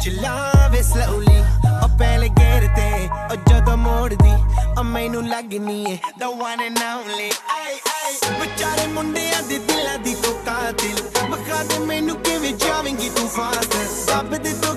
ਚਲਾਵੇ slowly ਉਹ ਪਹਿਲੇ ਗੇਰ ਤੇ ਉਹ ਜਦੋਂ ਮੋੜਦੀ ਉਹ ਮੈਨੂੰ ਲੱਗਨੀ ਏ the one and only ਆਏ ਆਏ ਵਿਚਾਰੇ ਮੁੰਡਿਆਂ ਦੇ ਦਿਲਾਂ ਦੀ ਤੂੰ ਕਾਤਿਲ ਬਖਾ ਦੇ ਮੈਨੂੰ ਕਿਵੇਂ ਜਾਵੇਂਗੀ ਤੂੰ